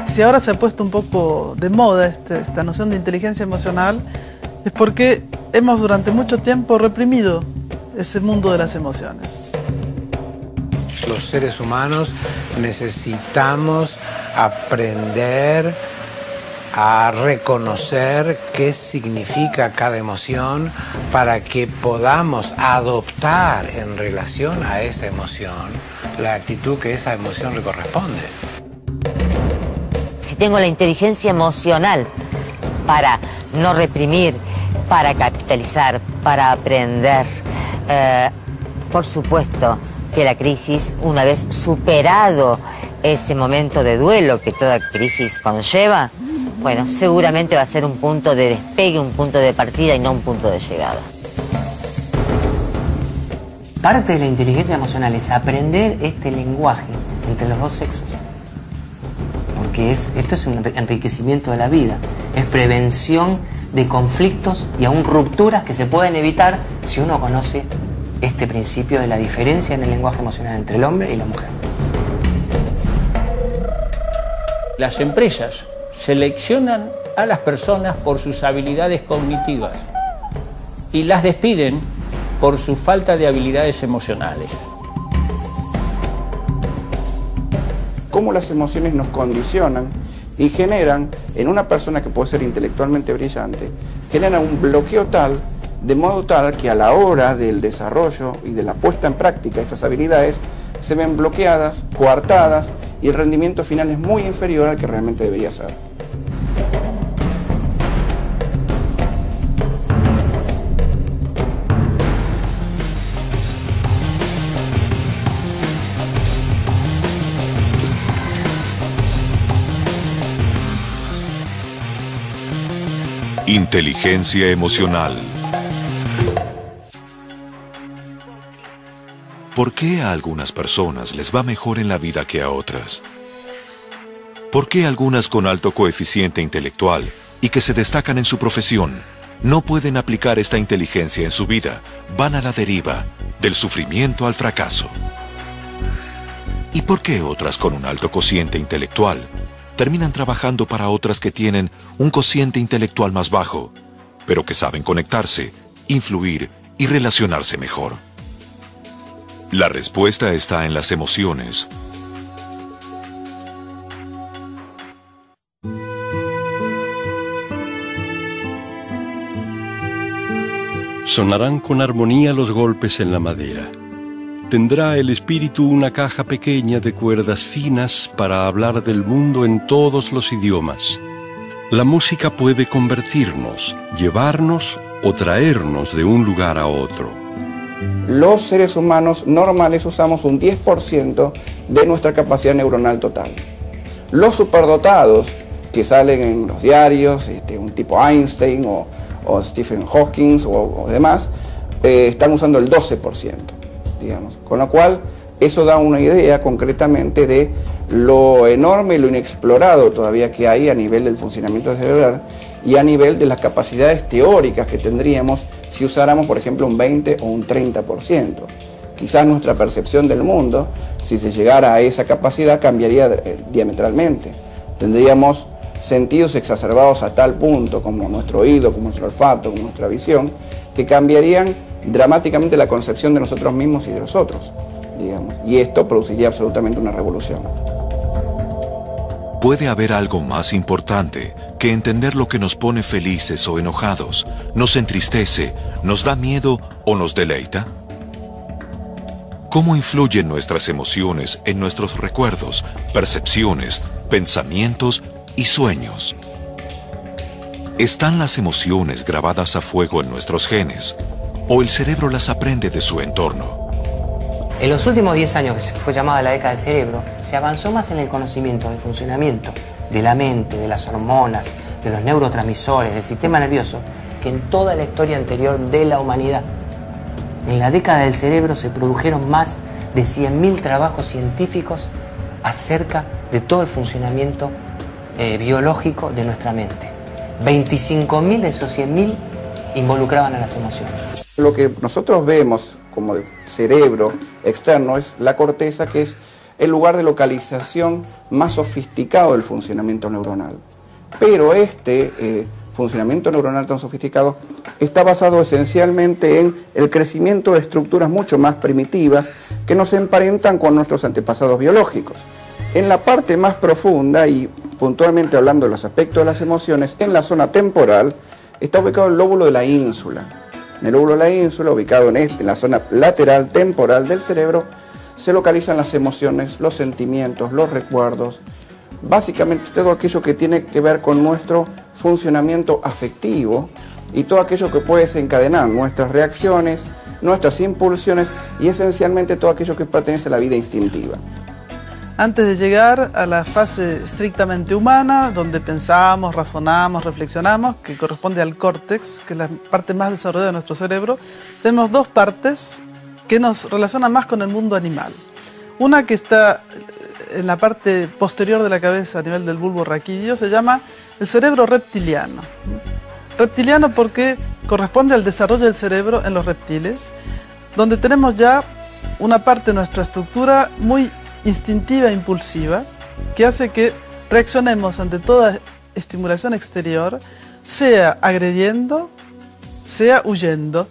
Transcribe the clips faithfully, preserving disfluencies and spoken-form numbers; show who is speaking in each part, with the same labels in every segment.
Speaker 1: si ahora se ha puesto un poco de moda este, esta noción de inteligencia emocional, es porque hemos durante mucho tiempo reprimido ese mundo de las emociones.
Speaker 2: Los seres humanos necesitamos aprender a reconocer qué significa cada emoción para que podamos adoptar en relación a esa emoción la actitud que esa emoción le corresponde.
Speaker 3: Si tengo la inteligencia emocional para no reprimir, para capitalizar, para aprender, eh, por supuesto que la crisis, una vez superado ese momento de duelo que toda crisis conlleva, bueno, seguramente va a ser un punto de despegue, un punto de partida y no un punto de llegada.
Speaker 4: Parte de la inteligencia emocional es aprender este lenguaje entre los dos sexos. Porque es, esto es un enriquecimiento de la vida, es prevención de conflictos y aún rupturas que se pueden evitar si uno conoce este principio de la diferencia en el lenguaje emocional entre el hombre y la mujer.
Speaker 5: Las empresas seleccionan a las personas por sus habilidades cognitivas y las despiden por su falta de habilidades emocionales.
Speaker 6: Cómo las emociones nos condicionan y generan en una persona que puede ser intelectualmente brillante, generan un bloqueo tal, de modo tal que a la hora del desarrollo y de la puesta en práctica de estas habilidades se ven bloqueadas, coartadas y el rendimiento final es muy inferior al que realmente debería ser.
Speaker 7: Inteligencia emocional. ¿Por qué a algunas personas les va mejor en la vida que a otras? ¿Por qué algunas con alto coeficiente intelectual y que se destacan en su profesión no pueden aplicar esta inteligencia en su vida? Van a la deriva, del sufrimiento al fracaso. ¿Y por qué otras con un alto cociente intelectual terminan trabajando para otras que tienen un cociente intelectual más bajo, pero que saben conectarse, influir y relacionarse mejor? La respuesta está en las emociones.
Speaker 8: Sonarán con armonía los golpes en la madera. Tendrá el espíritu una caja pequeña de cuerdas finas para hablar del mundo en todos los idiomas. La música puede convertirnos, llevarnos o traernos de un lugar a otro.
Speaker 6: Los seres humanos normales usamos un diez por ciento de nuestra capacidad neuronal total. Los superdotados que salen en los diarios, este, un tipo Einstein o, o Stephen Hawking o, o demás, eh, están usando el doce por ciento, digamos. Con lo cual, eso da una idea concretamente de lo enorme y lo inexplorado todavía que hay a nivel del funcionamiento cerebral y a nivel de las capacidades teóricas que tendríamos si usáramos, por ejemplo, un veinte o un treinta por ciento. Quizás nuestra percepción del mundo, si se llegara a esa capacidad, cambiaría diametralmente. Tendríamos sentidos exacerbados a tal punto, como nuestro oído, como nuestro olfato, como nuestra visión, que cambiarían dramáticamente la concepción de nosotros mismos y de los otros, digamos. Y esto produciría absolutamente una revolución.
Speaker 7: ¿Puede haber algo más importante que entender lo que nos pone felices o enojados, nos entristece, nos da miedo o nos deleita? ¿Cómo influyen nuestras emociones en nuestros recuerdos, percepciones, pensamientos y sueños? ¿Están las emociones grabadas a fuego en nuestros genes o el cerebro las aprende de su entorno?
Speaker 4: En los últimos diez años, que se fue llamada la década del cerebro, se avanzó más en el conocimiento del funcionamiento de la mente, de las hormonas, de los neurotransmisores, del sistema nervioso, que en toda la historia anterior de la humanidad. En la década del cerebro se produjeron más de cien mil trabajos científicos acerca de todo el funcionamiento eh, biológico de nuestra mente. veinticinco mil de esos cien mil involucraban a las emociones. Lo que nosotros vemos como cerebro externo es la corteza, que es
Speaker 6: el lugar de localización más sofisticado del funcionamiento neuronal. Pero este eh, funcionamiento neuronal tan sofisticado está basado esencialmente en el crecimiento de estructuras mucho más primitivas que nos emparentan con nuestros antepasados biológicos. En la parte más profunda y puntualmente hablando de los aspectos de las emociones, en la zona temporal está ubicado el lóbulo de la ínsula. En el lóbulo de la ínsula, ubicado en, este, en la zona lateral temporal del cerebro, se localizan las emociones, los sentimientos, los recuerdos, básicamente todo aquello que tiene que ver con nuestro funcionamiento afectivo y todo aquello que puede desencadenar nuestras reacciones, nuestras impulsiones y esencialmente todo aquello que pertenece a la vida instintiva.
Speaker 1: Antes de llegar a la fase estrictamente humana, donde pensamos, razonamos, reflexionamos, que corresponde al córtex, que es la parte más desarrollada de nuestro cerebro, tenemos dos partes que nos relacionan más con el mundo animal. Una que está en la parte posterior de la cabeza a nivel del bulbo raquídeo se llama el cerebro reptiliano. Reptiliano porque corresponde al desarrollo del cerebro en los reptiles, donde tenemos ya una parte de nuestra estructura muy instintiva e impulsiva que hace que reaccionemos ante toda estimulación exterior, sea agrediendo, sea huyendo,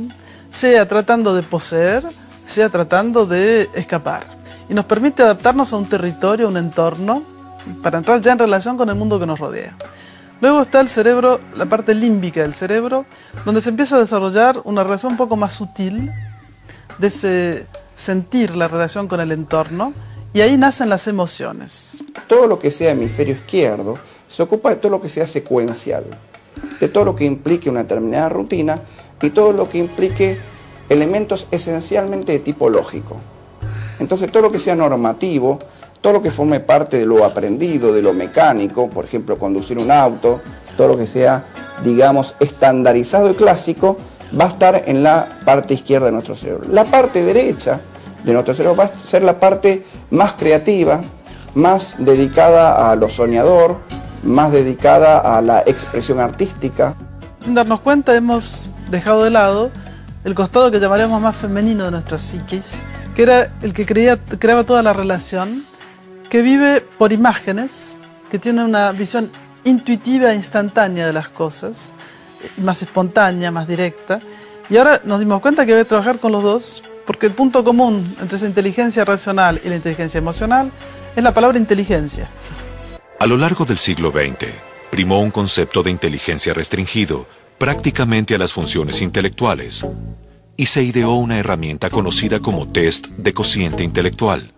Speaker 1: sea tratando de poseer, sea tratando de escapar. Y nos permite adaptarnos a un territorio, a un entorno, para entrar ya en relación con el mundo que nos rodea. Luego está el cerebro, la parte límbica del cerebro, donde se empieza a desarrollar una relación un poco más sutil de ese sentir la relación con el entorno, y ahí nacen las emociones.
Speaker 6: Todo lo que sea hemisferio izquierdo se ocupa de todo lo que sea secuencial, de todo lo que implique una determinada rutina y todo lo que implique elementos esencialmente de tipo lógico. Entonces todo lo que sea normativo, todo lo que forme parte de lo aprendido, de lo mecánico, por ejemplo conducir un auto, todo lo que sea, digamos, estandarizado y clásico, va a estar en la parte izquierda de nuestro cerebro. La parte derecha de nuestro cerebro va a ser la parte más creativa, más dedicada a lo soñador, más dedicada a la expresión artística.
Speaker 1: Sin darnos cuenta hemos dejado de lado el costado que llamaríamos más femenino de nuestra psiquis, que era el que creía, creaba toda la relación, que vive por imágenes, que tiene una visión intuitiva e instantánea de las cosas, más espontánea, más directa. Y ahora nos dimos cuenta que debe trabajar con los dos, porque el punto común entre esa inteligencia racional y la inteligencia emocional es la palabra inteligencia.
Speaker 7: A lo largo del siglo veinte, primó un concepto de inteligencia restringido prácticamente a las funciones intelectuales, y se ideó una herramienta conocida como test de cociente intelectual.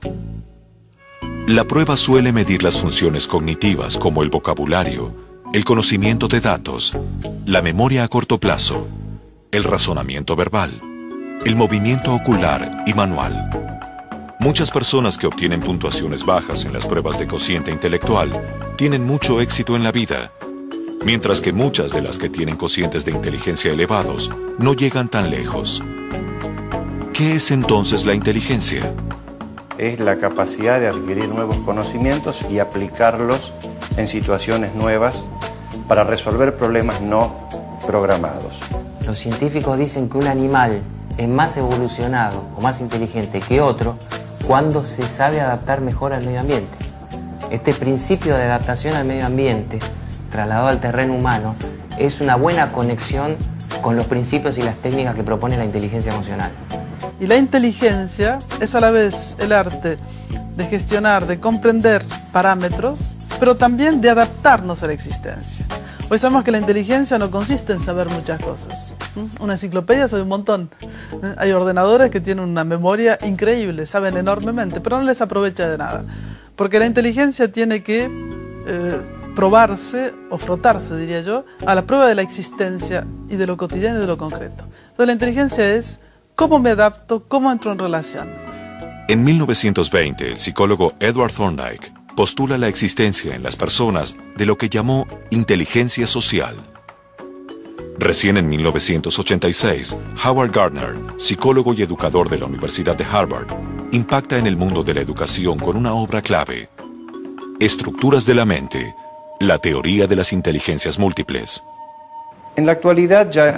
Speaker 7: La prueba suele medir las funciones cognitivas como el vocabulario, el conocimiento de datos, la memoria a corto plazo, el razonamiento verbal, el movimiento ocular y manual. Muchas personas que obtienen puntuaciones bajas en las pruebas de cociente intelectual tienen mucho éxito en la vida, mientras que muchas de las que tienen cocientes de inteligencia elevados no llegan tan lejos. ¿Qué es entonces la inteligencia?
Speaker 9: Es la capacidad de adquirir nuevos conocimientos y aplicarlos en situaciones nuevas para resolver problemas no programados.
Speaker 4: Los científicos dicen que un animal es más evolucionado o más inteligente que otro cuando se sabe adaptar mejor al medio ambiente. Este principio de adaptación al medio ambiente, trasladado al terreno humano, es una buena conexión con los principios y las técnicas que propone la inteligencia emocional.
Speaker 1: Y la inteligencia es a la vez el arte de gestionar, de comprender parámetros, pero también de adaptarnos a la existencia. Hoy sabemos que la inteligencia no consiste en saber muchas cosas. Una enciclopedia sabe un montón. Hay ordenadores que tienen una memoria increíble, saben enormemente, pero no les aprovecha de nada. Porque la inteligencia tiene que eh, probarse o frotarse, diría yo, a la prueba de la existencia y de lo cotidiano y de lo concreto. Entonces la inteligencia es cómo me adapto, cómo entro en relación.
Speaker 7: En mil novecientos veinte, el psicólogo Edward Thorndike postula la existencia en las personas de lo que llamó inteligencia social. Recién en mil novecientos ochenta y seis, Howard Gardner, psicólogo y educador de la Universidad de Harvard, impacta en el mundo de la educación con una obra clave, Estructuras de la mente, la teoría de las inteligencias múltiples.
Speaker 9: En la actualidad ya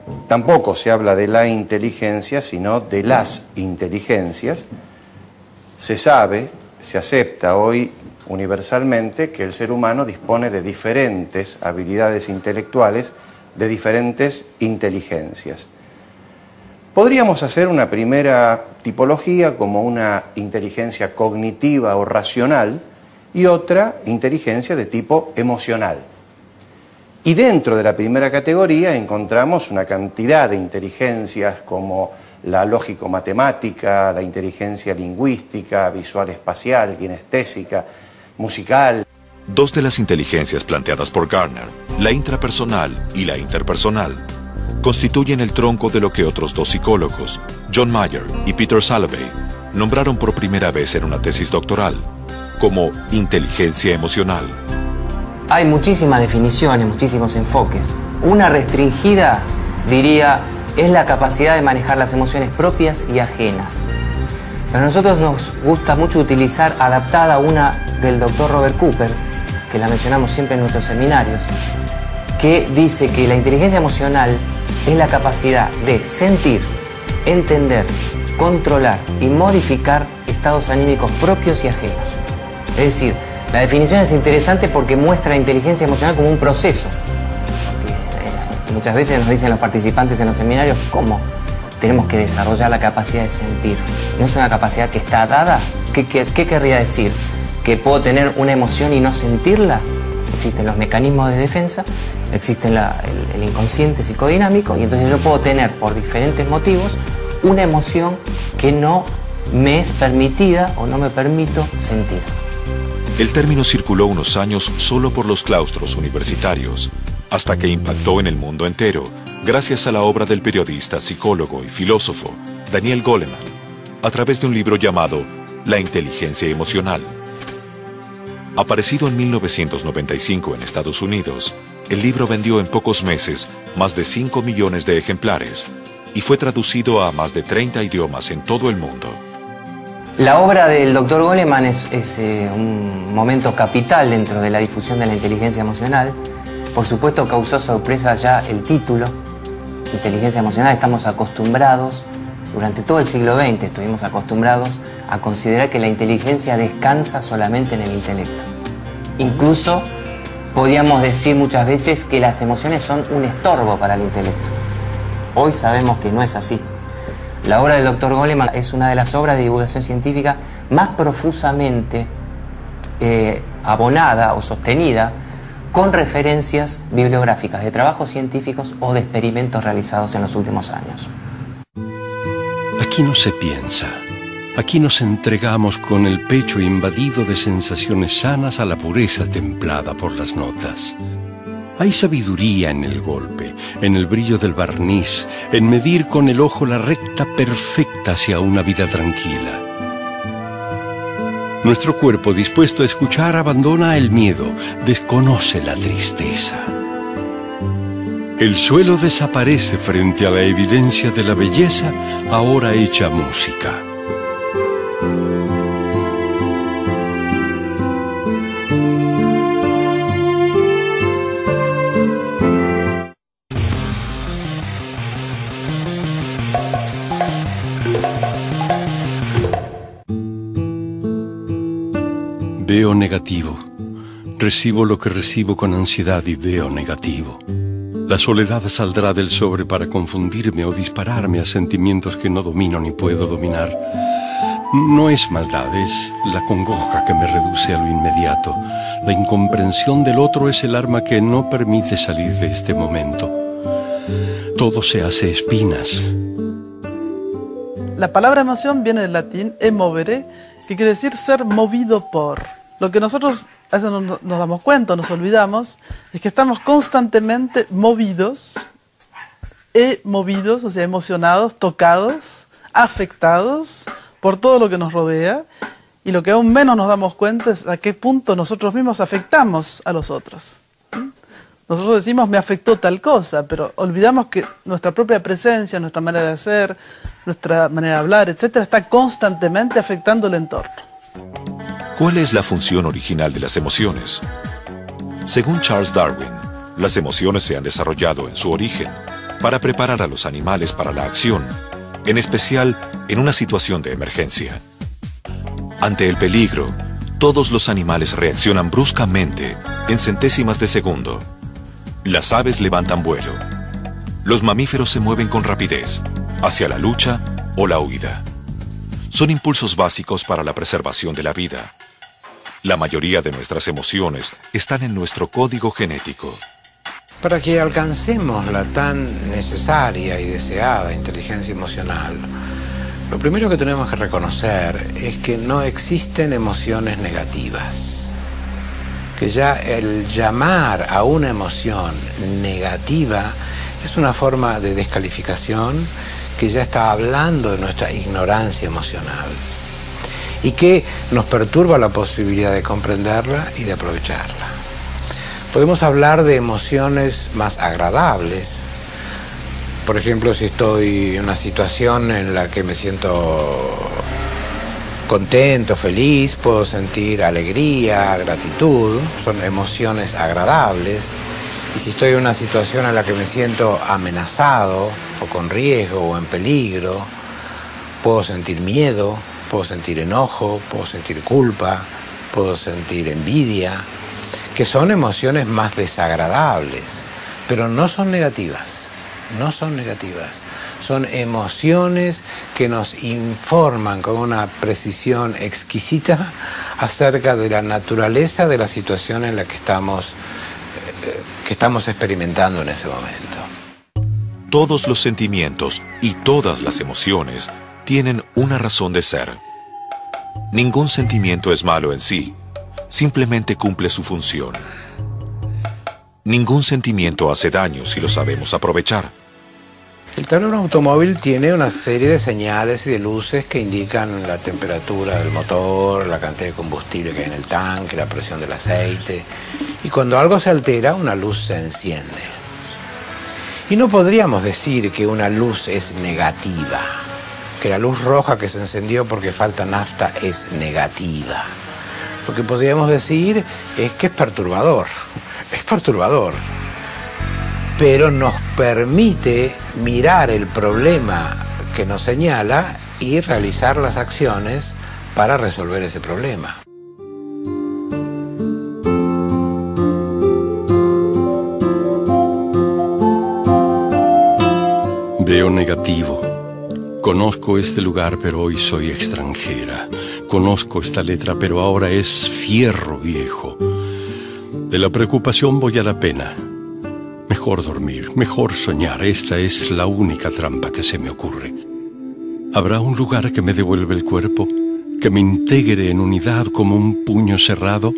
Speaker 9: tampoco se habla de la inteligencia, sino de las inteligencias, Se sabe, se acepta hoy universalmente que el ser humano dispone de diferentes habilidades intelectuales, de diferentes inteligencias. Podríamos hacer una primera tipología como una inteligencia cognitiva o racional y otra inteligencia de tipo emocional. Y dentro de la primera categoría encontramos una cantidad de inteligencias como la lógico-matemática, la inteligencia lingüística, visual-espacial, kinestésica, musical.
Speaker 7: Dos de las inteligencias planteadas por Gardner, la intrapersonal y la interpersonal, constituyen el tronco de lo que otros dos psicólogos, John Mayer y Peter Salovey, nombraron por primera vez en una tesis doctoral como inteligencia emocional.
Speaker 4: Hay muchísimas definiciones, muchísimos enfoques. Una restringida, diría, es la capacidad de manejar las emociones propias y ajenas. Pero a nosotros nos gusta mucho utilizar adaptada una del doctor Robert Cooper, que la mencionamos siempre en nuestros seminarios, que dice que la inteligencia emocional es la capacidad de sentir, entender, controlar y modificar estados anímicos propios y ajenos. Es decir, la definición es interesante porque muestra la inteligencia emocional como un proceso. Porque, eh, muchas veces nos dicen los participantes en los seminarios cómo tenemos que desarrollar la capacidad de sentir. ¿No es una capacidad que está dada? ¿Qué, qué, qué querría decir? ¿Que puedo tener una emoción y no sentirla? Existen los mecanismos de defensa, existe la, el, el inconsciente psicodinámico, y entonces yo puedo tener por diferentes motivos una emoción que no me es permitida o no me permito sentir.
Speaker 7: El término circuló unos años solo por los claustros universitarios, hasta que impactó en el mundo entero, gracias a la obra del periodista, psicólogo y filósofo Daniel Goleman, a través de un libro llamado La inteligencia emocional. Aparecido en mil novecientos noventa y cinco en Estados Unidos, el libro vendió en pocos meses más de cinco millones de ejemplares y fue traducido a más de treinta idiomas en todo el mundo.
Speaker 4: La obra del doctor Goleman es, es eh, un momento capital dentro de la difusión de la inteligencia emocional. Por supuesto, causó sorpresa ya el título, inteligencia emocional. Estamos acostumbrados, durante todo el siglo veinte estuvimos acostumbrados a considerar que la inteligencia descansa solamente en el intelecto. Incluso podíamos decir muchas veces que las emociones son un estorbo para el intelecto. Hoy sabemos que no es así. La obra del doctor Goleman es una de las obras de divulgación científica más profusamente eh, abonada o sostenida con referencias bibliográficas de trabajos científicos o de experimentos realizados en los últimos años.
Speaker 8: Aquí no se piensa. Aquí nos entregamos con el pecho invadido de sensaciones sanas a la pureza templada por las notas. Hay sabiduría en el golpe, en el brillo del barniz, en medir con el ojo la recta perfecta hacia una vida tranquila. Nuestro cuerpo, dispuesto a escuchar, abandona el miedo, desconoce la tristeza. El suelo desaparece frente a la evidencia de la belleza, ahora hecha música. Veo negativo. Recibo lo que recibo con ansiedad y veo negativo. La soledad saldrá del sobre para confundirme o dispararme a sentimientos que no domino ni puedo dominar. No es maldad, es la congoja que me reduce a lo inmediato. La incomprensión del otro es el arma que no permite salir de este momento. Todo se hace espinas.
Speaker 1: La palabra emoción viene del latín emovere, que quiere decir ser movido por. Lo que nosotros a veces no nos damos cuenta, nos olvidamos, es que estamos constantemente movidos, e movidos, o sea, emocionados, tocados, afectados por todo lo que nos rodea, y lo que aún menos nos damos cuenta es a qué punto nosotros mismos afectamos a los otros. Nosotros decimos, me afectó tal cosa, pero olvidamos que nuestra propia presencia, nuestra manera de ser, nuestra manera de hablar, etcétera, está constantemente afectando el entorno.
Speaker 7: ¿Cuál es la función original de las emociones? Según Charles Darwin, las emociones se han desarrollado en su origen para preparar a los animales para la acción, en especial en una situación de emergencia. Ante el peligro, todos los animales reaccionan bruscamente en centésimas de segundo. Las aves levantan vuelo. Los mamíferos se mueven con rapidez hacia la lucha o la huida. Son impulsos básicos para la preservación de la vida. La mayoría de nuestras emociones están en nuestro código genético.
Speaker 2: Para que alcancemos la tan necesaria y deseada inteligencia emocional, lo primero que tenemos que reconocer es que no existen emociones negativas. Que ya el llamar a una emoción negativa es una forma de descalificación que ya está hablando de nuestra ignorancia emocional y que nos perturba la posibilidad de comprenderla y de aprovecharla. Podemos hablar de emociones más agradables. Por ejemplo, si estoy en una situación en la que me siento contento, feliz, puedo sentir alegría, gratitud, son emociones agradables. Y si estoy en una situación en la que me siento amenazado, o con riesgo, o en peligro, puedo sentir miedo, puedo sentir enojo, puedo sentir culpa, puedo sentir envidia, que son emociones más desagradables, pero no son negativas. No son negativas, son emociones que nos informan con una precisión exquisita acerca de la naturaleza de la situación en la que estamos, eh, que estamos experimentando en ese momento.
Speaker 7: Todos los sentimientos y todas las emociones tienen una razón de ser. Ningún sentimiento es malo en sí, simplemente cumple su función. Ningún sentimiento hace daño si lo sabemos aprovechar.
Speaker 2: El tablero automóvil tiene una serie de señales y de luces que indican la temperatura del motor, la cantidad de combustible que hay en el tanque, la presión del aceite. Y cuando algo se altera, una luz se enciende. Y no podríamos decir que una luz es negativa, que la luz roja que se encendió porque falta nafta es negativa. Lo que podríamos decir es que es perturbador. Es perturbador, pero nos permite mirar el problema que nos señala y realizar las acciones para resolver ese problema.
Speaker 8: Veo negativo. Conozco este lugar, pero hoy soy extranjera. Conozco esta letra, pero ahora es fierro viejo. De la preocupación voy a la pena. Mejor dormir, mejor soñar. Esta es la única trampa que se me ocurre. ¿Habrá un lugar que me devuelva el cuerpo? ¿Que me integre en unidad como un puño cerrado?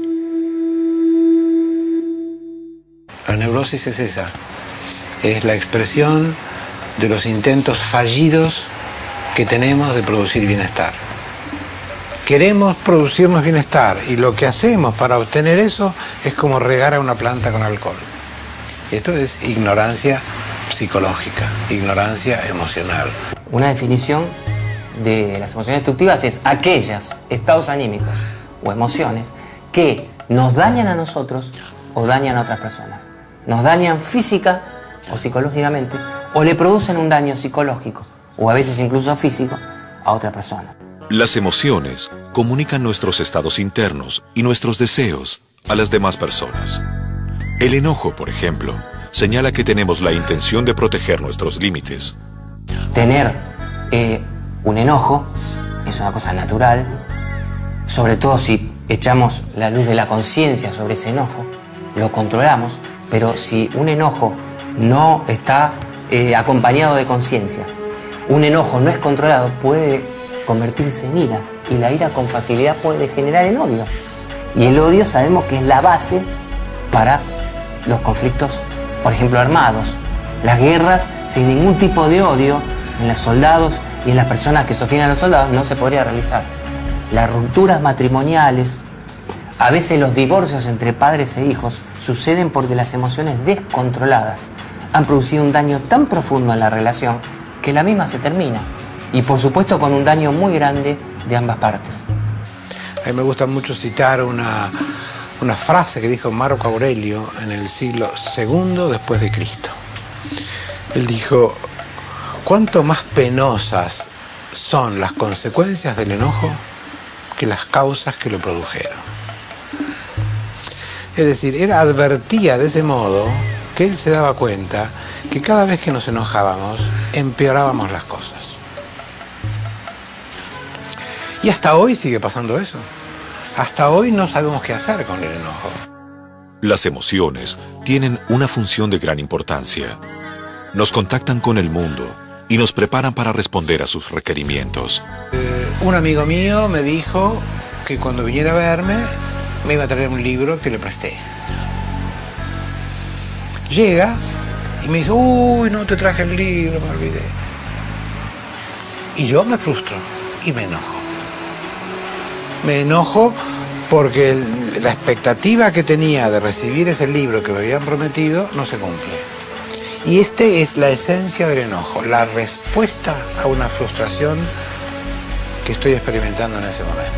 Speaker 2: La neurosis es esa. Es la expresión de los intentos fallidos que tenemos de producir bienestar. Queremos producirnos bienestar y lo que hacemos para obtener eso es como regar a una planta con alcohol. Y esto es ignorancia psicológica, ignorancia emocional.
Speaker 4: Una definición de las emociones destructivas es aquellos estados anímicos o emociones que nos dañan a nosotros o dañan a otras personas. Nos dañan física o psicológicamente o le producen un daño psicológico o a veces incluso físico a otra persona.
Speaker 7: Las emociones comunican nuestros estados internos y nuestros deseos a las demás personas. El enojo, por ejemplo, señala que tenemos la intención de proteger nuestros límites.
Speaker 4: Tener eh, un enojo es una cosa natural, sobre todo si echamos la luz de la conciencia sobre ese enojo, lo controlamos, pero si un enojo no está eh, acompañado de conciencia, un enojo no es controlado, puede convertirse en ira, y la ira con facilidad puede generar el odio. Y el odio sabemos que es la base para los conflictos, por ejemplo, armados. Las guerras sin ningún tipo de odio en los soldados y en las personas que sostienen a los soldados no se podría realizar. Las rupturas matrimoniales, a veces los divorcios entre padres e hijos, suceden porque las emociones descontroladas han producido un daño tan profundo en la relación que la misma se termina. Y por supuesto con un daño muy grande de ambas partes.
Speaker 2: A mí me gusta mucho citar una, una frase que dijo Marco Aurelio en el siglo segundo después de Cristo. Él dijo: cuánto más penosas son las consecuencias del enojo que las causas que lo produjeron. Es decir, él advertía de ese modo que él se daba cuenta que cada vez que nos enojábamos, empeorábamos las cosas. Y hasta hoy sigue pasando eso. Hasta hoy no sabemos qué hacer con el enojo.
Speaker 7: Las emociones tienen una función de gran importancia. Nos contactan con el mundo y nos preparan para responder a sus requerimientos.
Speaker 2: Eh, un amigo mío me dijo que cuando viniera a verme me iba a traer un libro que le presté. Llega y me dice, uy, no te traje el libro, me olvidé. Y yo me frustro y me enojo. Me enojo porque el, la expectativa que tenía de recibir ese libro que me habían prometido no se cumple. Y esta es la esencia del enojo, la respuesta a una frustración que estoy experimentando en ese momento.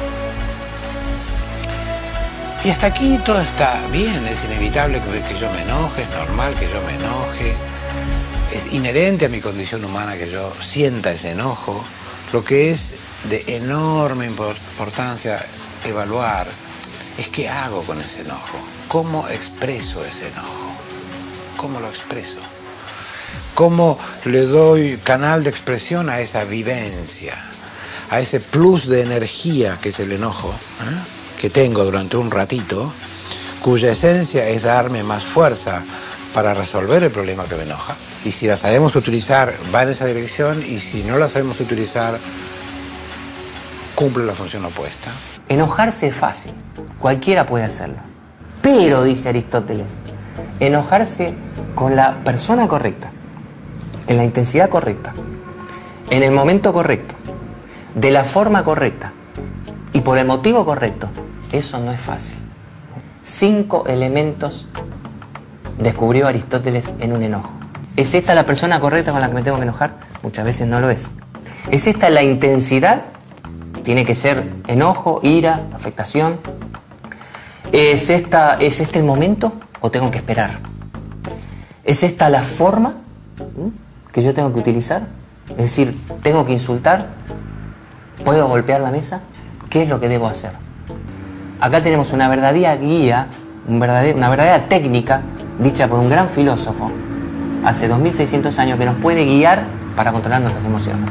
Speaker 2: Y hasta aquí todo está bien, es inevitable que yo me enoje, es normal que yo me enoje, es inherente a mi condición humana que yo sienta ese enojo. Lo que es de enorme importancia evaluar es qué hago con ese enojo, cómo expreso ese enojo, cómo lo expreso, cómo le doy canal de expresión a esa vivencia, a ese plus de energía que es el enojo, ¿eh? que tengo durante un ratito, cuya esencia es darme más fuerza para resolver el problema que me enoja. Y si la sabemos utilizar, va en esa dirección, y si no la sabemos utilizar, cumple la función opuesta.
Speaker 4: Enojarse es fácil, cualquiera puede hacerlo. Pero, dice Aristóteles, enojarse con la persona correcta, en la intensidad correcta, en el momento correcto, de la forma correcta y por el motivo correcto, eso no es fácil. Cinco elementos descubrió Aristóteles en un enojo. ¿Es esta la persona correcta con la que me tengo que enojar? Muchas veces no lo es. ¿Es esta la intensidad? Tiene que ser enojo, ira, afectación. ¿Es, esta, ¿Es este el momento o tengo que esperar? ¿Es esta la forma que yo tengo que utilizar? Es decir, ¿tengo que insultar? ¿Puedo golpear la mesa? ¿Qué es lo que debo hacer? Acá tenemos una verdadera guía, un verdadero, una verdadera técnica dicha por un gran filósofo hace dos mil seiscientos años que nos puede guiar para controlar nuestras emociones.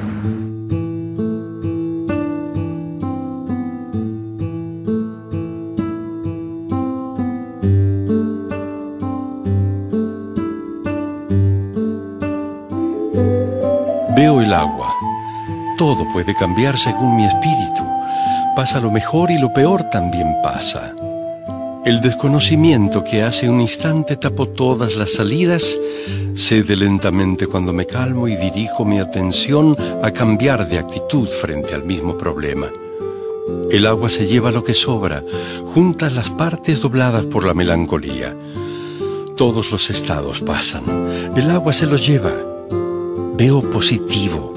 Speaker 8: Veo el agua. Todo puede cambiar según mi espíritu. Pasa lo mejor y lo peor también pasa. El desconocimiento que hace un instante tapó todas las salidas cede lentamente cuando me calmo y dirijo mi atención a cambiar de actitud frente al mismo problema. El agua se lleva lo que sobra, junta las partes dobladas por la melancolía. Todos los estados pasan, el agua se los lleva. Veo positivo.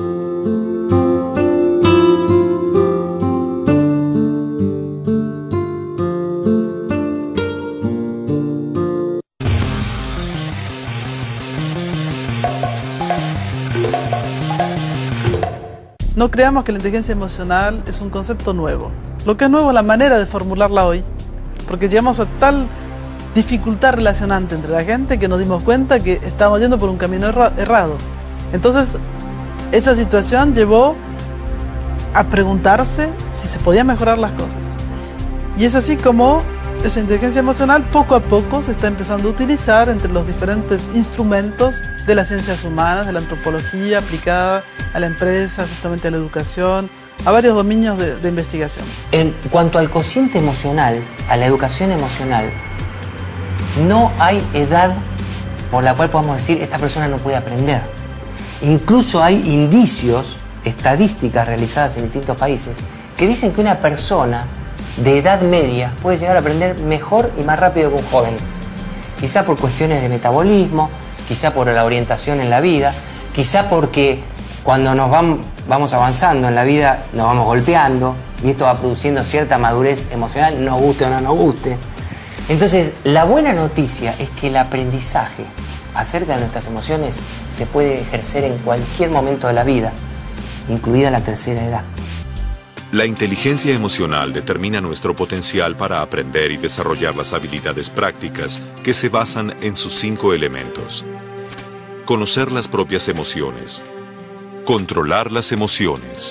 Speaker 1: No creamos que la inteligencia emocional es un concepto nuevo. Lo que es nuevo es la manera de formularla hoy, porque llegamos a tal dificultad relacionante entre la gente que nos dimos cuenta que estábamos yendo por un camino erra errado. Entonces, esa situación llevó a preguntarse si se podían mejorar las cosas. Y es así como esa inteligencia emocional poco a poco se está empezando a utilizar entre los diferentes instrumentos de las ciencias humanas, de la antropología aplicada a la empresa, justamente a la educación, a varios dominios de, de investigación.
Speaker 4: En cuanto al cociente emocional, a la educación emocional, no hay edad por la cual podamos decir esta persona no puede aprender. Incluso hay indicios, estadísticas realizadas en distintos países, que dicen que una persona de edad media puede llegar a aprender mejor y más rápido que un joven. Quizá por cuestiones de metabolismo, quizá por la orientación en la vida, quizá porque cuando nos vamos, vamos avanzando en la vida nos vamos golpeando y esto va produciendo cierta madurez emocional, nos guste o no nos guste. Entonces, la buena noticia es que el aprendizaje acerca de nuestras emociones se puede ejercer en cualquier momento de la vida, incluida la tercera edad.
Speaker 7: La inteligencia emocional determina nuestro potencial para aprender y desarrollar las habilidades prácticas que se basan en sus cinco elementos. Conocer las propias emociones. Controlar las emociones.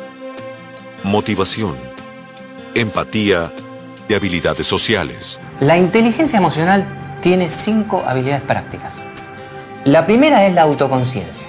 Speaker 7: Motivación. Empatía y habilidades sociales.
Speaker 4: La inteligencia emocional tiene cinco habilidades prácticas. La primera es la autoconciencia.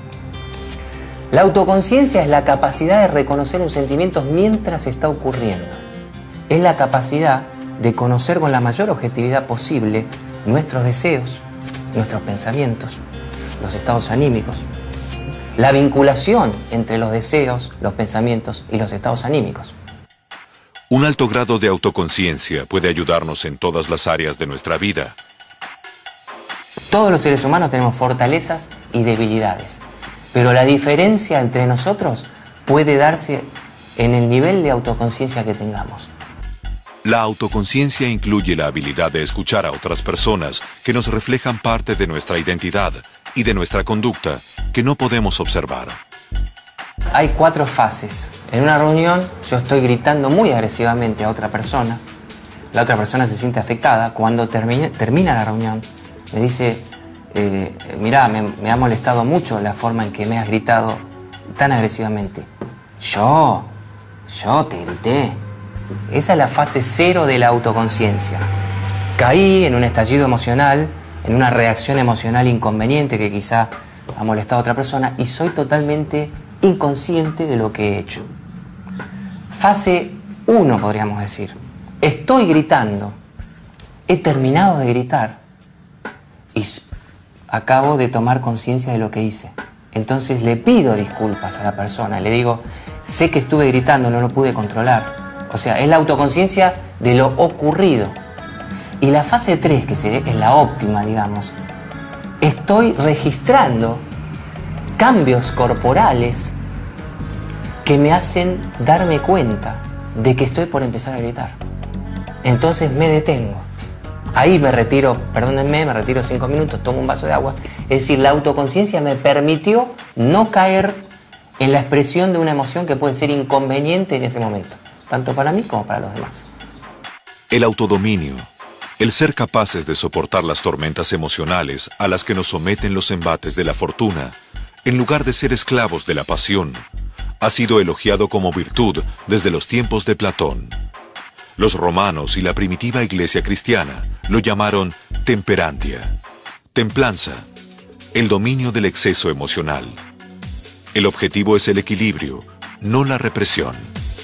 Speaker 4: La autoconciencia es la capacidad de reconocer un sentimiento mientras está ocurriendo. Es la capacidad de conocer con la mayor objetividad posible nuestros deseos, nuestros pensamientos, los estados anímicos, la vinculación entre los deseos, los pensamientos y los estados anímicos.
Speaker 7: Un alto grado de autoconciencia puede ayudarnos en todas las áreas de nuestra vida.
Speaker 4: Todos los seres humanos tenemos fortalezas y debilidades, pero la diferencia entre nosotros puede darse en el nivel de autoconciencia que tengamos.
Speaker 7: La autoconciencia incluye la habilidad de escuchar a otras personas que nos reflejan parte de nuestra identidad y de nuestra conducta que no podemos observar.
Speaker 4: Hay cuatro fases. En una reunión yo estoy gritando muy agresivamente a otra persona. La otra persona se siente afectada. Cuando termine, termina la reunión, me dice, eh, mirá, me, me ha molestado mucho la forma en que me has gritado tan agresivamente. Yo, yo te grité. Esa es la fase cero de la autoconciencia. Caí en un estallido emocional, en una reacción emocional inconveniente que quizá ha molestado a otra persona y soy totalmente inconsciente de lo que he hecho. Fase uno, podríamos decir. Estoy gritando. He terminado de gritar y acabo de tomar conciencia de lo que hice. Entonces le pido disculpas a la persona. Le digo, sé que estuve gritando, no lo pude controlar. O sea, es la autoconciencia de lo ocurrido. Y la fase tres, que es la óptima, digamos, estoy registrando cambios corporales que me hacen darme cuenta de que estoy por empezar a gritar. Entonces me detengo. Ahí me retiro, perdónenme, me retiro cinco minutos, tomo un vaso de agua. Es decir, la autoconciencia me permitió no caer en la expresión de una emoción que puede ser inconveniente en ese momento, tanto para mí como para los demás.
Speaker 7: El autodominio, el ser capaces de soportar las tormentas emocionales a las que nos someten los embates de la fortuna, en lugar de ser esclavos de la pasión, ha sido elogiado como virtud desde los tiempos de Platón. Los romanos y la primitiva iglesia cristiana lo llamaron temperantia, templanza, el dominio del exceso emocional. El objetivo es el equilibrio, no la represión.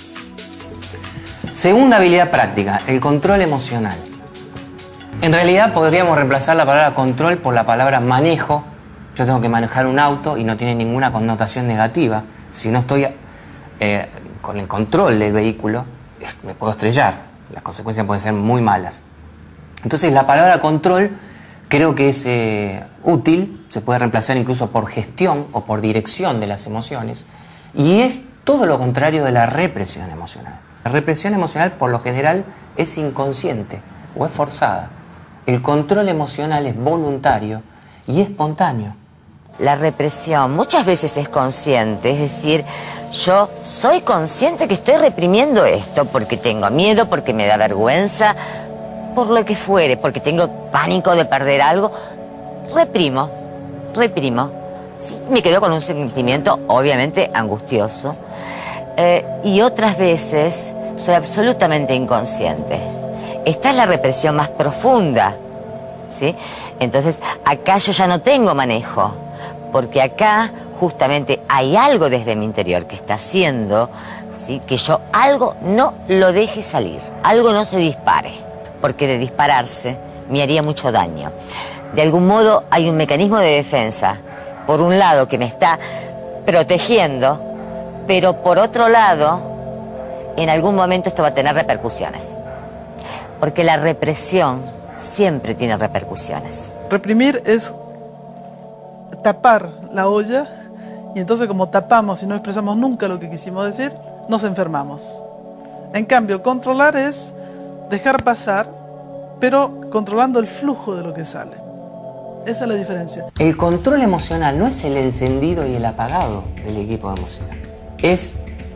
Speaker 4: Segunda habilidad práctica, el control emocional. En realidad podríamos reemplazar la palabra control por la palabra manejo. Yo tengo que manejar un auto y no tiene ninguna connotación negativa. Si no estoy eh, con el control del vehículo, me puedo estrellar. Las consecuencias pueden ser muy malas. Entonces la palabra control creo que es eh, útil, se puede reemplazar incluso por gestión o por dirección de las emociones, y es todo lo contrario de la represión emocional. La represión emocional por lo general es inconsciente o es forzada. El control emocional es voluntario y espontáneo.
Speaker 3: La represión muchas veces es consciente, es decir, yo soy consciente que estoy reprimiendo esto porque tengo miedo, porque me da vergüenza, por lo que fuere, porque tengo pánico de perder algo. Reprimo, reprimo. Sí, me quedo con un sentimiento obviamente angustioso. Eh, y otras veces soy absolutamente inconsciente. Esta es la represión más profunda, ¿sí? Entonces, acá yo ya no tengo manejo, porque acá justamente hay algo desde mi interior que está haciendo, ¿sí?, que yo algo no lo deje salir, algo no se dispare, porque de dispararse me haría mucho daño. De algún modo hay un mecanismo de defensa, por un lado que me está protegiendo, pero por otro lado, en algún momento esto va a tener repercusiones, porque la represión siempre tiene repercusiones.
Speaker 1: Reprimir es tapar la olla, y entonces como tapamos y no expresamos nunca lo que quisimos decir, nos enfermamos. En cambio, controlar es dejar pasar, pero controlando el flujo de lo que sale. Esa es la diferencia.
Speaker 4: El control emocional no es el encendido y el apagado del equipo de música. Es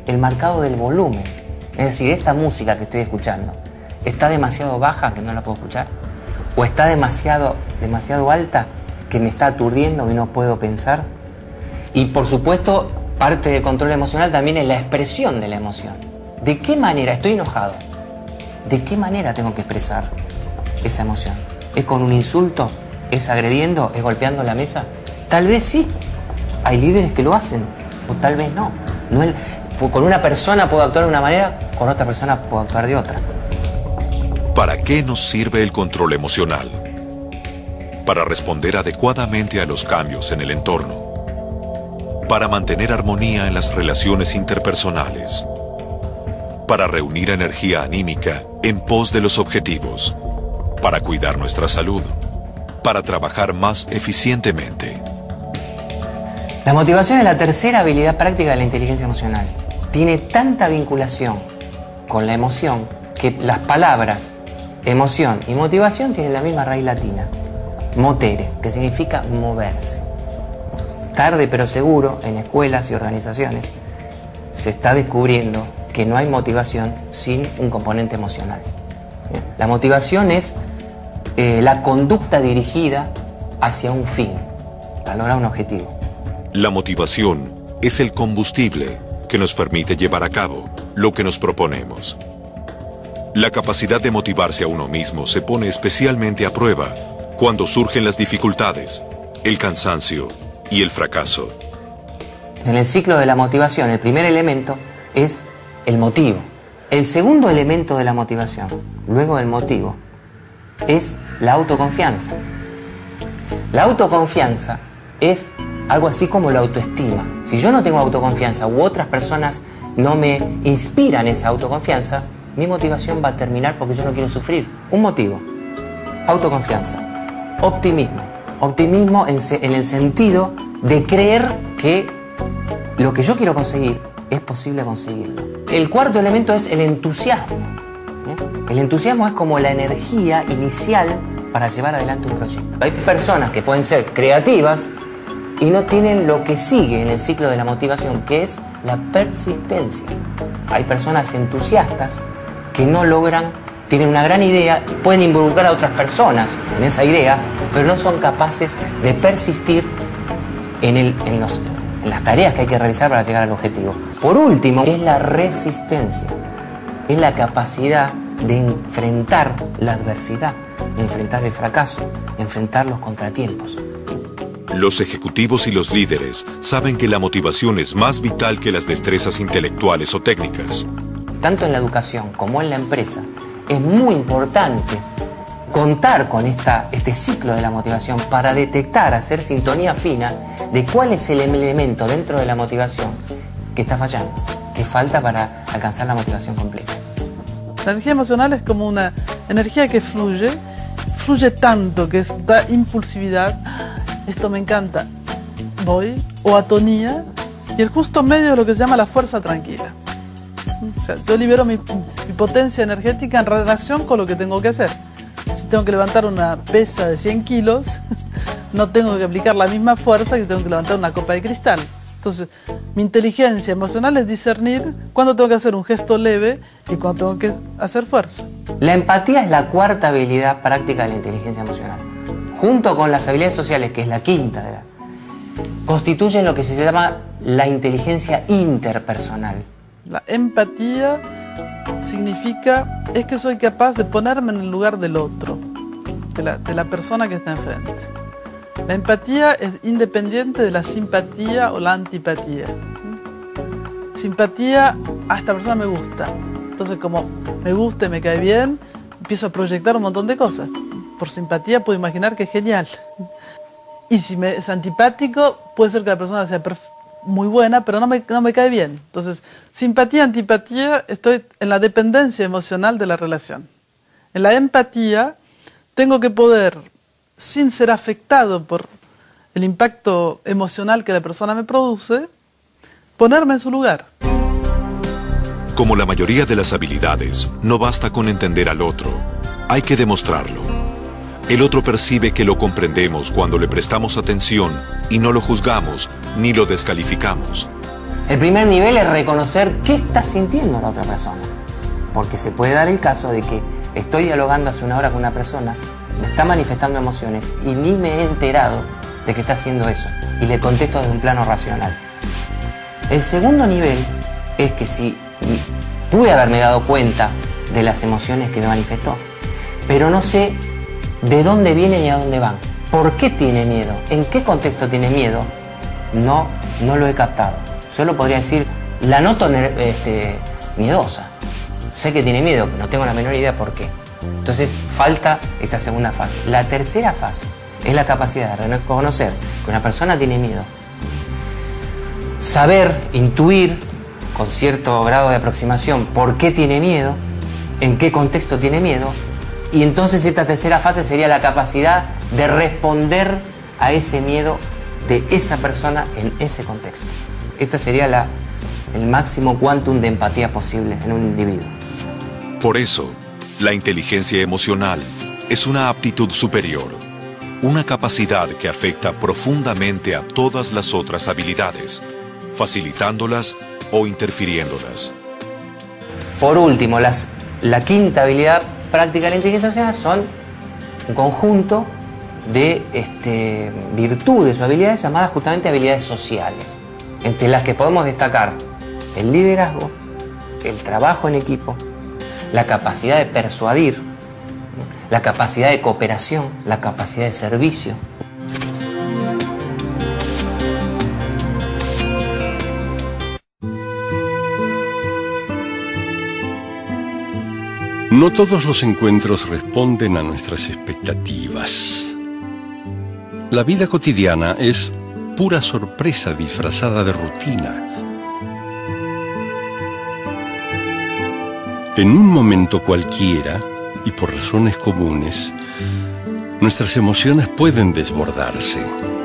Speaker 4: el marcado del volumen. Es decir, esta música que estoy escuchando, ¿está demasiado baja que no la puedo escuchar? ¿O está demasiado, demasiado alta que me está aturdiendo y no puedo pensar? Y por supuesto, parte del control emocional también es la expresión de la emoción. ¿De qué manera estoy enojado? ¿De qué manera tengo que expresar esa emoción? ¿Es con un insulto? ¿Es agrediendo? ¿Es golpeando la mesa? Tal vez sí. Hay líderes que lo hacen, o tal vez no. no es, con una persona puedo actuar de una manera, con otra persona puedo actuar de otra.
Speaker 7: ¿Para qué nos sirve el control emocional? Para responder adecuadamente a los cambios en el entorno. Para mantener armonía en las relaciones interpersonales. Para reunir energía anímica en pos de los objetivos. Para cuidar nuestra salud. Para trabajar más eficientemente.
Speaker 4: La motivación es la tercera habilidad práctica de la inteligencia emocional. Tiene tanta vinculación con la emoción que las palabras emoción y motivación tienen la misma raíz latina. Motere, que significa moverse. Tarde pero seguro, en escuelas y organizaciones, se está descubriendo que no hay motivación sin un componente emocional. La motivación es eh, la conducta dirigida hacia un fin, para lograr un objetivo.
Speaker 7: La motivación es el combustible que nos permite llevar a cabo lo que nos proponemos. La capacidad de motivarse a uno mismo se pone especialmente a prueba cuando surgen las dificultades, el cansancio y el fracaso.
Speaker 4: En el ciclo de la motivación, el primer elemento es el motivo. El segundo elemento de la motivación, luego del motivo, es la autoconfianza. La autoconfianza es algo así como la autoestima. Si yo no tengo autoconfianza u otras personas no me inspiran esa autoconfianza, mi motivación va a terminar porque yo no quiero sufrir. Un motivo, autoconfianza, optimismo. Optimismo en, se, en el sentido de creer que lo que yo quiero conseguir es posible conseguirlo. El cuarto elemento es el entusiasmo. ¿Eh? El entusiasmo es como la energía inicial para llevar adelante un proyecto. Hay personas que pueden ser creativas y no tienen lo que sigue en el ciclo de la motivación, que es la persistencia. Hay personas entusiastas que no logran, tienen una gran idea, pueden involucrar a otras personas en esa idea, pero no son capaces de persistir en, el, en, los, en las tareas que hay que realizar para llegar al objetivo. Por último, es la resistencia, es la capacidad de enfrentar la adversidad, de enfrentar el fracaso, de enfrentar los contratiempos.
Speaker 7: Los ejecutivos y los líderes saben que la motivación es más vital que las destrezas intelectuales o técnicas.
Speaker 4: Tanto en la educación como en la empresa, es muy importante contar con esta, este ciclo de la motivación para detectar, hacer sintonía fina de cuál es el elemento dentro de la motivación que está fallando, que falta para alcanzar la motivación completa.
Speaker 1: La energía emocional es como una energía que fluye, fluye tanto que es, da impulsividad. Esto me encanta, voy, o atonía, y el justo medio es lo que se llama la fuerza tranquila. O sea, yo libero mi, mi potencia energética en relación con lo que tengo que hacer. Si tengo que levantar una pesa de cien kilos, no tengo que aplicar la misma fuerza que tengo que levantar una copa de cristal. Entonces, mi inteligencia emocional es discernir cuándo tengo que hacer un gesto leve y cuándo tengo que hacer fuerza.
Speaker 4: La empatía es la cuarta habilidad práctica de la inteligencia emocional. Junto con las habilidades sociales, que es la quinta, de la, constituyen lo que se llama la inteligencia interpersonal.
Speaker 1: La empatía significa, es que soy capaz de ponerme en el lugar del otro, de la, de la persona que está enfrente. La empatía es independiente de la simpatía o la antipatía. Simpatía, a esta persona me gusta. Entonces, como me gusta y me cae bien, empiezo a proyectar un montón de cosas. Por simpatía puedo imaginar que es genial. Y si me es antipático, puede ser que la persona sea muy buena, pero no me, no me cae bien. Entonces, simpatía, antipatía, estoy en la dependencia emocional de la relación. En la empatía, tengo que poder, sin ser afectado por el impacto emocional que la persona me produce, ponerme en su lugar.
Speaker 7: Como la mayoría de las habilidades, no basta con entender al otro, hay que demostrarlo. El otro percibe que lo comprendemos cuando le prestamos atención y no lo juzgamos ni lo descalificamos.
Speaker 4: El primer nivel es reconocer qué está sintiendo la otra persona. Porque se puede dar el caso de que estoy dialogando hace una hora con una persona, me está manifestando emociones y ni me he enterado de que está haciendo eso. Y le contesto desde un plano racional. El segundo nivel es que si pude haberme dado cuenta de las emociones que me manifestó, pero no sé de dónde vienen y a dónde van. ¿Por qué tiene miedo? ¿En qué contexto tiene miedo? No, no lo he captado. Solo podría decir, la noto este, miedosa. Sé que tiene miedo, pero no tengo la menor idea por qué. Entonces falta esta segunda fase. La tercera fase es la capacidad de reconocer que una persona tiene miedo. Saber, intuir con cierto grado de aproximación por qué tiene miedo, en qué contexto tiene miedo. Y entonces esta tercera fase sería la capacidad de responder a ese miedo de esa persona en ese contexto. Este sería la, el máximo quantum de empatía posible en un individuo.
Speaker 7: Por eso, la inteligencia emocional es una aptitud superior, una capacidad que afecta profundamente a todas las otras habilidades, facilitándolas o interfiriéndolas.
Speaker 4: Por último, las, la quinta habilidad práctica de la inteligencia emocional son un conjunto de este, virtudes o habilidades llamadas justamente habilidades sociales, entre las que podemos destacar el liderazgo, el trabajo en equipo, la capacidad de persuadir, la capacidad de cooperación, la capacidad de servicio.
Speaker 8: No todos los encuentros responden a nuestras expectativas. La vida cotidiana es pura sorpresa disfrazada de rutina. En un momento cualquiera, y por razones comunes, nuestras emociones pueden desbordarse.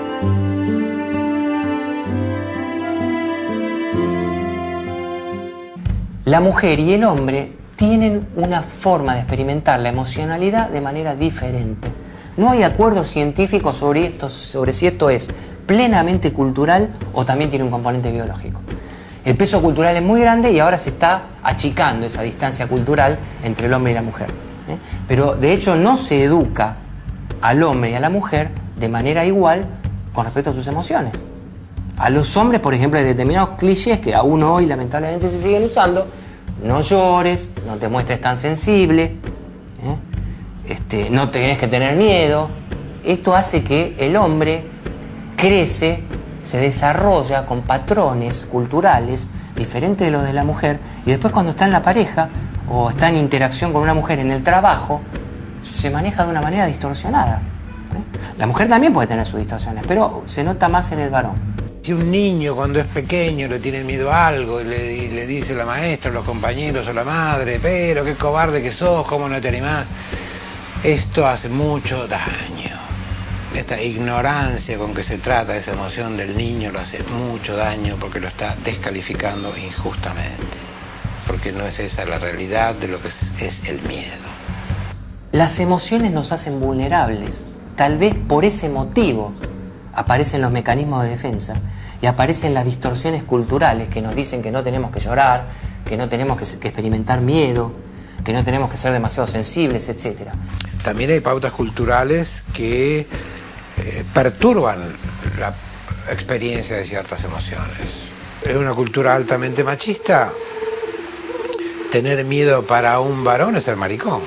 Speaker 4: La mujer y el hombre tienen una forma de experimentar la emocionalidad de manera diferente. No hay acuerdo científico sobre esto, sobre si esto es plenamente cultural o también tiene un componente biológico. El peso cultural es muy grande y ahora se está achicando esa distancia cultural entre el hombre y la mujer. ¿eh? Pero de hecho no se educa al hombre y a la mujer de manera igual con respecto a sus emociones. A los hombres, por ejemplo, hay determinados clichés que aún hoy lamentablemente se siguen usando. No llores, no te muestres tan sensible, ¿eh? este, no tenés que tener miedo. Esto hace que el hombre crece, se desarrolla con patrones culturales diferentes de los de la mujer y después cuando está en la pareja o está en interacción con una mujer en el trabajo, se maneja de una manera distorsionada. ¿eh? La mujer también puede tener sus distorsiones, pero se nota más en el varón.
Speaker 2: Si un niño cuando es pequeño le tiene miedo a algo y le, y le dice la maestra, los compañeros o la madre, pero qué cobarde que sos, cómo no te animás, esto hace mucho daño. Esta ignorancia con que se trata esa emoción del niño lo hace mucho daño porque lo está descalificando injustamente, porque no es esa la realidad de lo que es, es el miedo.
Speaker 4: Las emociones nos hacen vulnerables, tal vez por ese motivo aparecen los mecanismos de defensa y aparecen las distorsiones culturales que nos dicen que no tenemos que llorar, que no tenemos que, que experimentar miedo, que no tenemos que ser demasiado sensibles, etcétera.
Speaker 2: También hay pautas culturales que eh, perturban la experiencia de ciertas emociones. En una cultura altamente machista, tener miedo para un varón es ser maricón,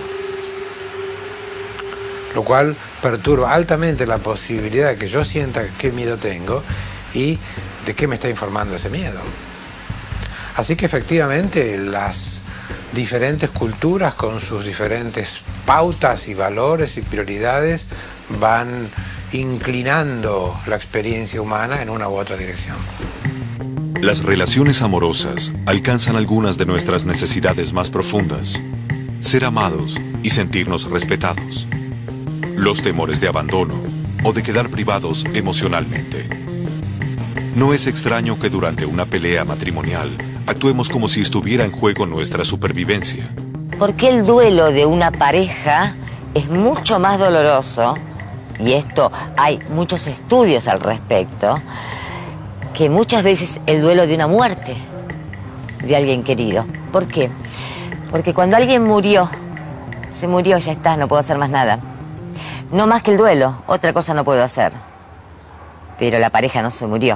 Speaker 2: lo cual perturba altamente la posibilidad de que yo sienta qué miedo tengo y de qué me está informando ese miedo. Así que efectivamente las diferentes culturas con sus diferentes pautas y valores y prioridades van inclinando la experiencia humana en una u otra dirección.
Speaker 7: Las relaciones amorosas alcanzan algunas de nuestras necesidades más profundas: ser amados y sentirnos respetados. Los temores de abandono o de quedar privados emocionalmente. No es extraño que durante una pelea matrimonial actuemos como si estuviera en juego nuestra supervivencia.
Speaker 3: Porque el duelo de una pareja es mucho más doloroso, y esto hay muchos estudios al respecto, que muchas veces el duelo de una muerte de alguien querido. ¿Por qué? Porque cuando alguien murió, se murió, ya está, no puedo hacer más nada. No más que el duelo, otra cosa no puedo hacer. Pero la pareja no se murió.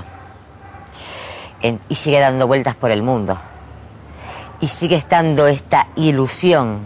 Speaker 3: En, y sigue dando vueltas por el mundo. Y sigue estando esta ilusión.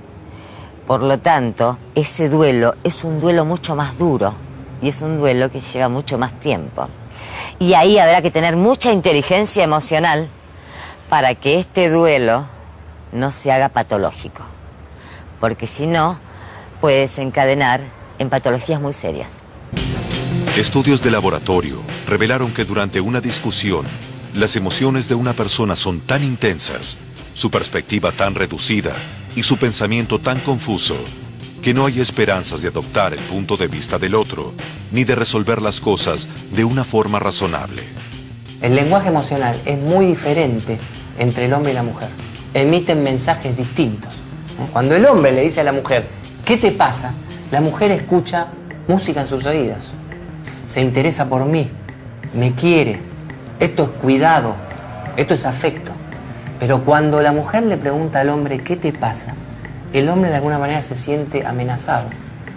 Speaker 3: Por lo tanto, ese duelo es un duelo mucho más duro. Y es un duelo que lleva mucho más tiempo. Y ahí habrá que tener mucha inteligencia emocional para que este duelo no se haga patológico. Porque si no, puede desencadenar en patologías muy serias.
Speaker 7: Estudios de laboratorio revelaron que durante una discusión, las emociones de una persona son tan intensas, su perspectiva tan reducida y su pensamiento tan confuso, que no hay esperanzas de adoptar el punto de vista del otro, ni de resolver las cosas de una forma razonable.
Speaker 4: El lenguaje emocional es muy diferente entre el hombre y la mujer. Emiten mensajes distintos. Cuando el hombre le dice a la mujer, ¿qué te pasa?, la mujer escucha música en sus oídos. Se interesa por mí, me quiere. Esto es cuidado, esto es afecto. Pero cuando la mujer le pregunta al hombre, ¿qué te pasa?, el hombre de alguna manera se siente amenazado.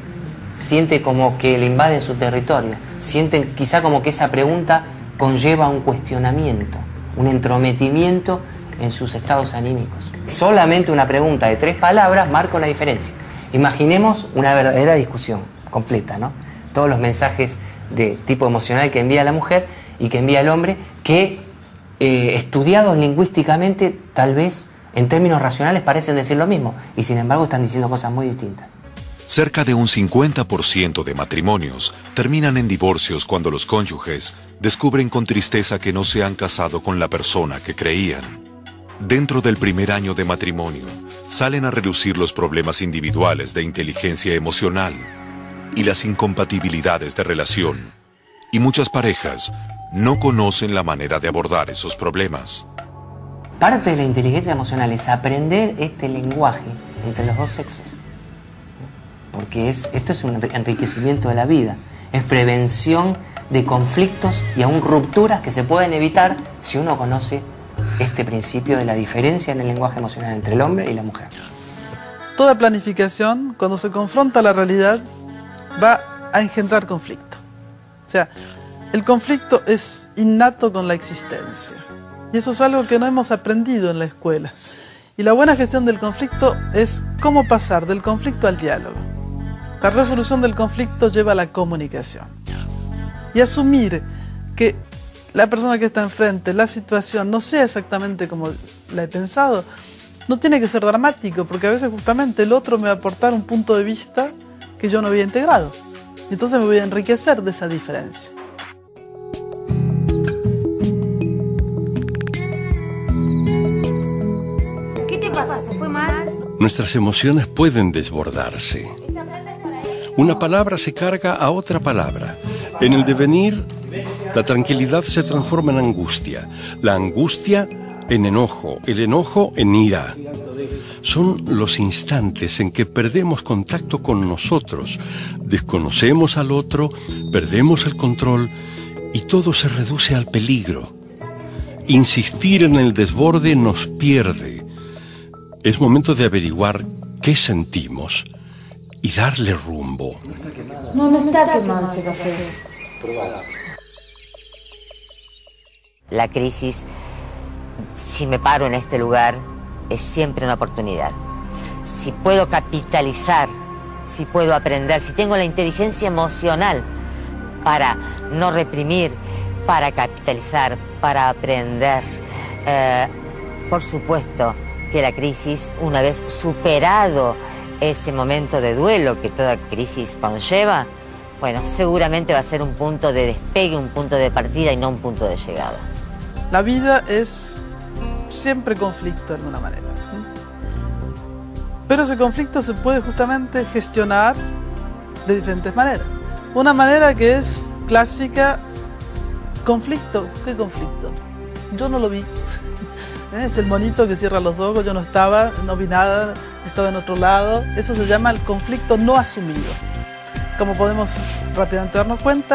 Speaker 4: Siente como que le invaden su territorio. Siente quizá como que esa pregunta conlleva un cuestionamiento, un entrometimiento en sus estados anímicos. Solamente una pregunta de tres palabras marca una diferencia. Imaginemos una verdadera discusión completa, ¿no? Todos los mensajes de tipo emocional que envía la mujer y que envía el hombre, que eh, estudiados lingüísticamente, tal vez en términos racionales parecen decir lo mismo, y sin embargo están diciendo cosas muy distintas.
Speaker 7: Cerca de un cincuenta por ciento de matrimonios terminan en divorcios cuando los cónyuges descubren con tristeza que no se han casado con la persona que creían. Dentro del primer año de matrimonio, salen a relucir los problemas individuales de inteligencia emocional y las incompatibilidades de relación. Y muchas parejas no conocen la manera de abordar esos problemas.
Speaker 4: Parte de la inteligencia emocional es aprender este lenguaje entre los dos sexos. Porque es, esto es un enriquecimiento de la vida. Es prevención de conflictos y aún rupturas que se pueden evitar si uno conoce este principio de la diferencia en el lenguaje emocional entre el hombre y la mujer.
Speaker 1: Toda planificación, cuando se confronta la realidad, va a engendrar conflicto. O sea, el conflicto es innato con la existencia. Y eso es algo que no hemos aprendido en la escuela. Y la buena gestión del conflicto es cómo pasar del conflicto al diálogo. La resolución del conflicto lleva a la comunicación. Y asumir que la persona que está enfrente, la situación, no sea exactamente como la he pensado, no tiene que ser dramático, porque a veces justamente el otro me va a aportar un punto de vista que yo no había integrado. Y entonces me voy a enriquecer de esa diferencia.
Speaker 10: ¿Qué te pasa? ¿Se fue mal?
Speaker 8: Nuestras emociones pueden desbordarse. Una palabra se carga a otra palabra. En el devenir, la tranquilidad se transforma en angustia, la angustia en enojo, el enojo en ira. Son los instantes en que perdemos contacto con nosotros, desconocemos al otro, perdemos el control y todo se reduce al peligro. Insistir en el desborde nos pierde. Es momento de averiguar qué sentimos y darle rumbo.
Speaker 10: No, no está quemado este café.
Speaker 3: La crisis, si me paro en este lugar, es siempre una oportunidad. Si puedo capitalizar, si puedo aprender, si tengo la inteligencia emocional para no reprimir, para capitalizar, para aprender, eh, por supuesto que la crisis, una vez superado ese momento de duelo que toda crisis conlleva, bueno, seguramente va a ser un punto de despegue, un punto de partida y no un punto de llegada.
Speaker 1: La vida es siempre conflicto de alguna manera. Pero ese conflicto se puede justamente gestionar de diferentes maneras. Una manera que es clásica, conflicto. ¿Qué conflicto? Yo no lo vi. Es el monito que cierra los ojos, yo no estaba, no vi nada, estaba en otro lado. Eso se llama el conflicto no asumido. Como podemos rápidamente darnos cuenta,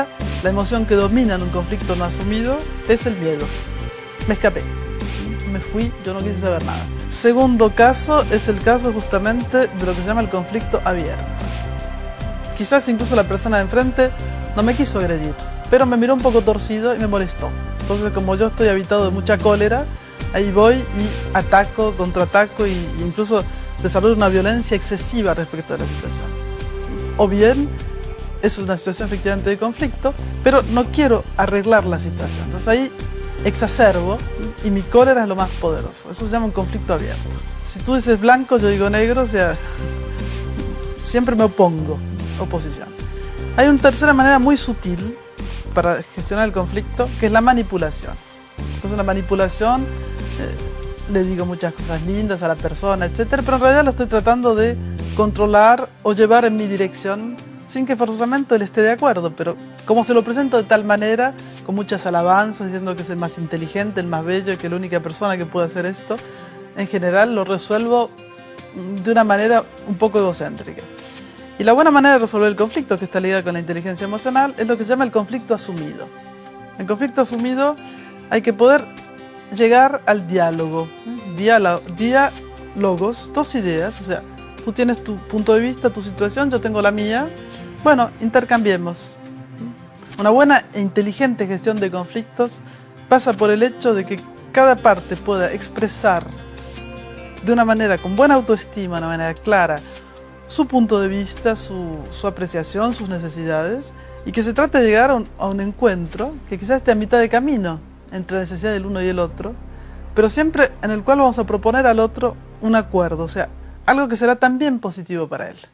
Speaker 1: la emoción que domina en un conflicto no asumido es el miedo. Me escapé, me fui, yo no quise saber nada. Segundo caso es el caso justamente de lo que se llama el conflicto abierto. Quizás incluso la persona de enfrente no me quiso agredir, pero me miró un poco torcido y me molestó. Entonces, como yo estoy habitado de mucha cólera, ahí voy y ataco, contraataco e incluso desarrollo una violencia excesiva respecto a la situación. O bien, es una situación efectivamente de conflicto, pero no quiero arreglar la situación. Entonces ahí exacerbo y mi cólera es lo más poderoso. Eso se llama un conflicto abierto. Si tú dices blanco, yo digo negro, o sea, siempre me opongo, oposición. Hay una tercera manera muy sutil para gestionar el conflicto, que es la manipulación. Entonces la manipulación, eh, le digo muchas cosas lindas a la persona, etcétera, pero en realidad lo estoy tratando de controlar o llevar en mi dirección sin que forzosamente él esté de acuerdo, pero como se lo presento de tal manera, con muchas alabanzas, diciendo que es el más inteligente, el más bello, que es la única persona que puede hacer esto, en general lo resuelvo de una manera un poco egocéntrica. Y la buena manera de resolver el conflicto, que está ligada con la inteligencia emocional, es lo que se llama el conflicto asumido. En conflicto asumido hay que poder llegar al diálogo, Diálogo, diálogos, dos ideas, o sea, tú tienes tu punto de vista, tu situación, yo tengo la mía, bueno, intercambiemos. Una buena e inteligente gestión de conflictos pasa por el hecho de que cada parte pueda expresar de una manera con buena autoestima, de una manera clara, su punto de vista, su, su apreciación, sus necesidades, y que se trate de llegar a un, a un encuentro que quizás esté a mitad de camino entre la necesidad del uno y el otro, pero siempre en el cual vamos a proponer al otro un acuerdo, o sea, algo que será también positivo para él.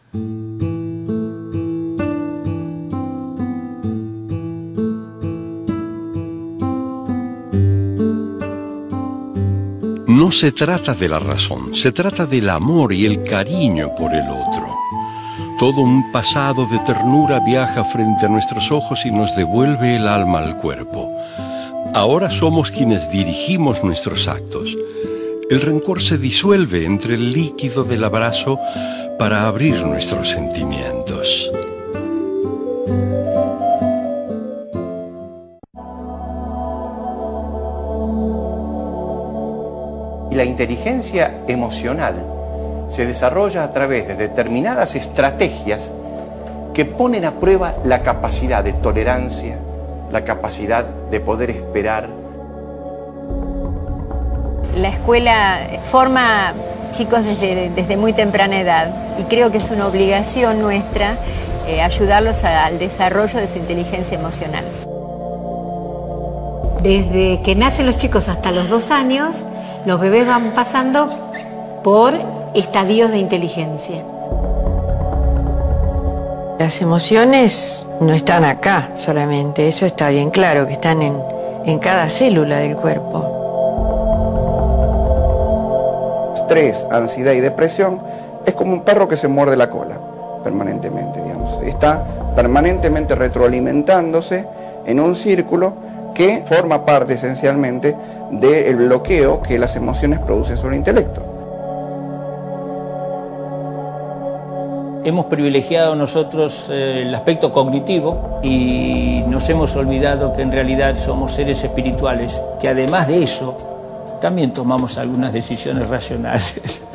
Speaker 8: No se trata de la razón, se trata del amor y el cariño por el otro. Todo un pasado de ternura viaja frente a nuestros ojos y nos devuelve el alma al cuerpo. Ahora somos quienes dirigimos nuestros actos. El rencor se disuelve entre el líquido del abrazo para abrir nuestros sentimientos.
Speaker 9: Y la inteligencia emocional se desarrolla a través de determinadas estrategias que ponen a prueba la capacidad de tolerancia, la capacidad de poder esperar.
Speaker 11: La escuela forma chicos desde, desde muy temprana edad y creo que es una obligación nuestra eh, ayudarlos a, al desarrollo de su inteligencia emocional.
Speaker 10: Desde que nacen los chicos hasta los dos años, los bebés van pasando por estadios de inteligencia.
Speaker 12: Las emociones no están acá solamente, eso está bien claro, que están en, en cada célula del cuerpo.
Speaker 6: Estrés, ansiedad y depresión es como un perro que se muerde la cola permanentemente, digamos. Está permanentemente retroalimentándose en un círculo que forma parte esencialmente del bloqueo que las emociones producen sobre el intelecto.
Speaker 5: Hemos privilegiado nosotros eh, el aspecto cognitivo y nos hemos olvidado que en realidad somos seres espirituales, que además de eso también tomamos algunas decisiones racionales.